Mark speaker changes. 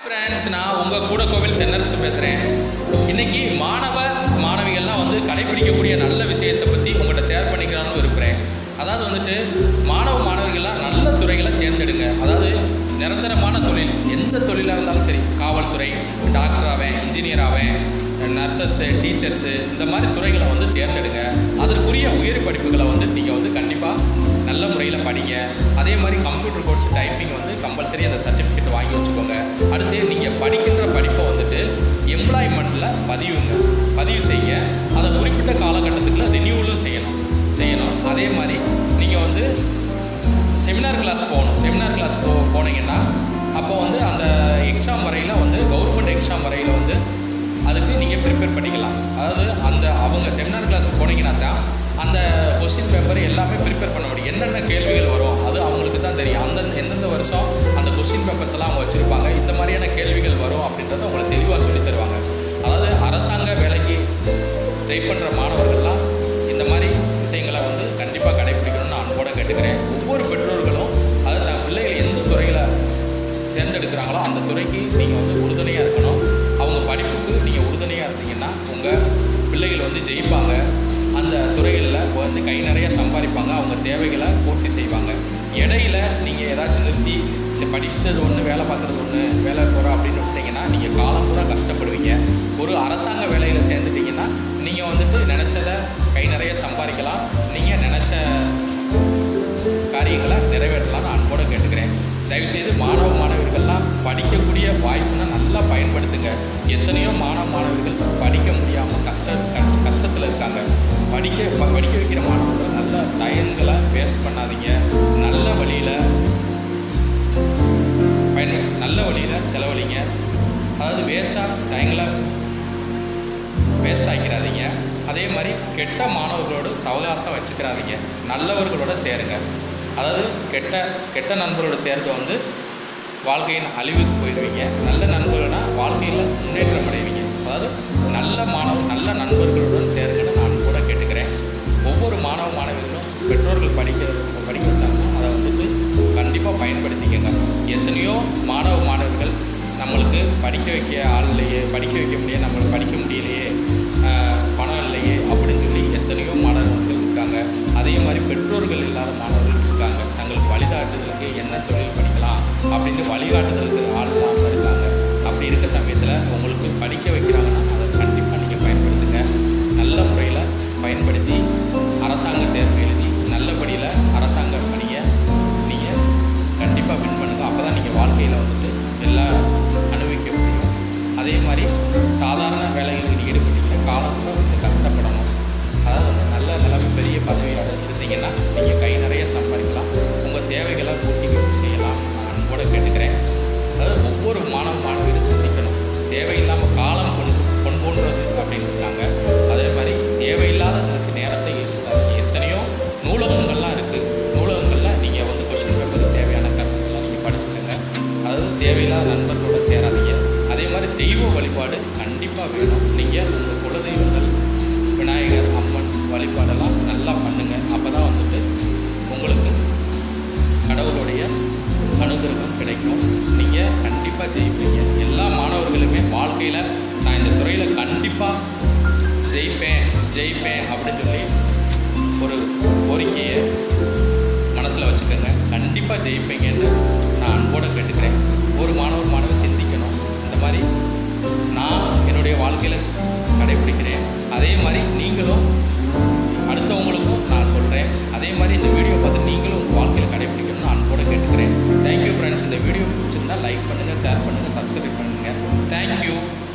Speaker 1: Friends, நான் உங்கள் கூட கோவில் தென்னரசு பேசுகிறேன். இன்றைக்கி மாணவிகள்லாம் கடைபிடிக்கக்கூடிய நல்ல விஷயத்தை பற்றி உங்கள்கிட்ட ஷேர் பண்ணிக்கலாம்னு விரும்புகிறேன். அதாவது மாணவர்கள்லாம் நல்ல துறைகளை தேர்ந்தெடுங்க. அதாவது நிரந்தரமான தொழில், எந்த தொழிலாக இருந்தாலும் சரி, காவல்துறை, டாக்டர் ஆவேன், இன்ஜினியர் ஆவேன், நர்சஸ்ஸு, டீச்சர்ஸு, இந்த மாதிரி துறைகளை தேர்ந்தெடுங்க. அதற்குரிய உயர் படிப்புகளை நீங்கள் கண்டிப்பாக நல்ல முறையில் படிங்க. அதே மாதிரி கம்ப்யூட்டர் கோர்ஸ், டைப்பிங் கம்பல்சரி அந்த சர்டிஃபிகேட் வாங்கி வச்சுக்கோங்க. அடுத்து நீங்கள் படிக்கின்ற படிப்பை எம்ப்ளாய்மெண்ட்டில் பதிவு செய்யுங்க. அதை குறிப்பிட்ட காலகட்டத்துக்குள்ள ரினியூவலும் செய்யணும். அதே மாதிரி நீங்கள் செமினார் கிளாஸ் போகணும். செமினார் கிளாஸ் போனீங்கன்னா அப்போ அந்த எக்ஸாம் வரையில் கவர்மெண்ட் எக்ஸாம் வரையில் அதுக்கு நீங்கள் ப்ரிப்பேர் பண்ணிக்கலாம். அதாவது அவங்க செமினார் கிளாஸ் போனீங்கன்னா தான் அந்த கொஸ்டின் பேப்பர் எல்லாமே ப்ரிப்பேர் பண்ண முடியும். என்னென்ன கேள்விகள் வரும் அது அவங்களுக்கு தான் தெரியும். எந்தெந்த வருஷம் அந்த கொஸ்டின் பேப்பர்ஸ் எல்லாம் அவங்க வச்சுருப்பாங்க, இந்த மாதிரியான கேள்விகள் வரும் அப்படின்றத அவங்களுக்கு தெளிவாக சொல்லி தருவாங்க. அதாவது அரசாங்க வேலைக்கு ட்ரை பண்ணுற மாணவர்கள்லாம் இந்த மாதிரி விஷயங்களை கண்டிப்பாக கடைபிடிக்கணும்னு நான் அன்போடு கேட்டுக்கிறேன். ஒவ்வொரு பெற்றோர்களும் அதாவது தன் பிள்ளைகள் எந்த துறையில் தேர்ந்தெடுக்கிறாங்களோ அந்த துறைக்கு நீங்கள் உறுதுணையாக இருக்கணும். அவங்க படிப்புக்கு நீங்கள் உறுதுணையாக இருந்தீங்கன்னா உங்கள் பிள்ளைகள் ஜெயிப்பாங்க. அந்த துறைகளில் கை நிறைய சம்பாதிப்பாங்க. அவங்க தேவைகளை பூர்த்தி செய்வாங்க. இடையில நீங்கள் ஏதாச்சும் நிறுத்தி படித்தது ஒன்று, வேலை பார்க்குறது ஒன்று, வேலை போகிறோம் அப்படின்னு விட்டீங்கன்னா நீங்கள் காலம் பூரா கஷ்டப்படுவீங்க. ஒரு அரசாங்க வேலையில் சேர்ந்துட்டிங்கன்னா நீங்கள் நினச்சதை கை நிறைய சம்பாதிக்கலாம். நீங்கள் நினச்ச காரியங்களை நிறைவேற்றலாம்னு அன்போடு கேட்டுக்கிறேன். தயவுசெய்து மாணவர்கள்லாம் படிக்கக்கூடிய வாய்ப்புனா நல்லா பயன்படுத்துங்க. எத்தனையோ மாணவர்கள் படிக்க முடியாமல் கஷ்டத்தில் இருக்காங்க. படிக்க வைக்கிற மாணவர்கள் நல்ல டைம்களை வேஸ்ட் பண்ணாதீங்க. நல்ல வழியில் செலவழிங்க. அதாவது டைங்களை வேஸ்ட் ஆக்கிடாதீங்க. அதே மாதிரி கெட்ட மாணவர்களோடு சவகாசம் வச்சுக்கிறாதீங்க. நல்லவர்களோட சேருங்க. அதாவது கெட்ட நண்பர்களோட சேர்ந்து வாழ்க்கையின் அழிவுக்கு போயிடுவீங்க. நல்ல நண்பர்கள்னா வாழ்க்கையில் முன்னேற்றம் அடைவீங்க. அதாவது நல்ல நண்பர்களுடன் சேருங்கன்னு நான் கூட கேட்டுக்கிறேன். ஒவ்வொரு மாணவர்களும் பெற்றோர்கள் படிக்க வச்சாங்கன்னா அதை கண்டிப்பாக பயன்படுத்திக்கங்க. எத்தனையோ மாணவர்கள் நம்மளுக்கு படிக்க வைக்க ஆள் இல்லையே, படிக்க வைக்க முடியாது, நம்மளுக்கு படிக்க முடியலையே, பணம் இல்லையே அப்படின்னு சொல்லி எத்தனையோ மாணவர்கள் இருக்காங்க. அதே மாதிரி பெற்றோர்கள் இல்லாத மாணவர்கள் இருக்காங்க. தங்களுக்கு வழிகாட்டுதலுக்கு என்ன தொழில் படிக்கலாம் அப்படின்னு வழிகாட்டுதலுக்கு ஆள் இல்லாமல் இருக்காங்க. அப்படி இருக்க சமயத்தில் உங்களுக்கு படிக்க வைக்கிறாங்கன்னா அதை கண்டிப்பாக நீங்கள் பயன்படுத்துங்க. நல்ல முறையில் பயன்படுத்தி அரசாங்க தேர்வு எழுதி நல்லபடியில் அரசாங்க பணியை நீங்கள் கண்டிப்பாக வின் பண்ணுங்க. அப்போ தான் நீங்கள் வாழ்க்கையில் எல்லாம் அனுபவிக்க முடியும். அதே மாதிரி சாதாரண வேலைகளில் ஈடுபட்டீங்க காலத்தில் கஷ்டப்படணும். அதாவது நல்ல நிலைமை பெரிய பதவியாக இருந்தீங்கன்னா நீங்கள் கை நிறைய சம்பாதிக்கலாம். உங்கள் தேவைகளை பூர்த்தி செய்யலாம். நான் அன்போடு கேட்டுக்கிறேன். அதாவது ஒவ்வொரு மாணவரும் சிந்திக்கணும். தேவையில்லாமல் காலம் கொண்டுறது அப்படின்னு இருக்காங்க. அதே மாதிரி தேவையில்லாததுக்கு நேரத்தை இருக்காது. எத்தனையோ நூலகங்கள்லாம் இருக்குது. நூலகங்களில் நீங்கள் கொஸ்டின் பேப்பருக்கு தேவையான கருத்துக்கள்லாம் நீங்கள் படிச்சுக்கோங்க. அதாவது தேவையில்லாத நண்பர்களோட சேராதீங்க. அதே மாதிரி தெய்வ வழிபாடு கண்டிப்பாக வேணும். நீங்கள் உங்கள் குலதெய்வங்கள் விநாயகர், அம்மன் வழிபாடெல்லாம் நல்லா பண்ணுங்க. அப்போ தான் உங்களுக்கு கடவுளுடைய அனுகிரகம் கிடைக்கும். நீங்கள் கண்டிப்பாக ஜெயிப்பீங்க. எல்லா மாணவர்களுமே வாழ்க்கையில் நான் இந்த துறையில் கண்டிப்பாக ஜெயிப்பேன் அப்படின்னு சொல்லி ஒரு கோரிக்கையை மனசில் வச்சுக்கோங்க. கண்டிப்பாக ஜெயிப்பீங்கன்னு நான் அன்போடு கேட்டுக்கிறேன். ஒரு மாணவி சிந்திக்கணும். இந்த மாதிரி நான் என்னுடைய வாழ்க்கையில் கடைபிடிக்கிறேன். அதே மாதிரி நீங்களும் அடுத்தவங்களுக்கும் நான் சொல்கிறேன். அதே மாதிரி இந்த வீடியோ பார்த்து நீங்களும் உங்கள் வாழ்க்கையில் கடைபிடிக்கணும்னு நான் அன்போடு கேட்டுக்கிறேன். Thank you friends. இந்த வீடியோ பிடிச்சிருந்தால் லைக் பண்ணுங்கள், ஷேர் பண்ணுங்கள், சப்ஸ்கிரைப் பண்ணுங்கள். தேங்க்யூ.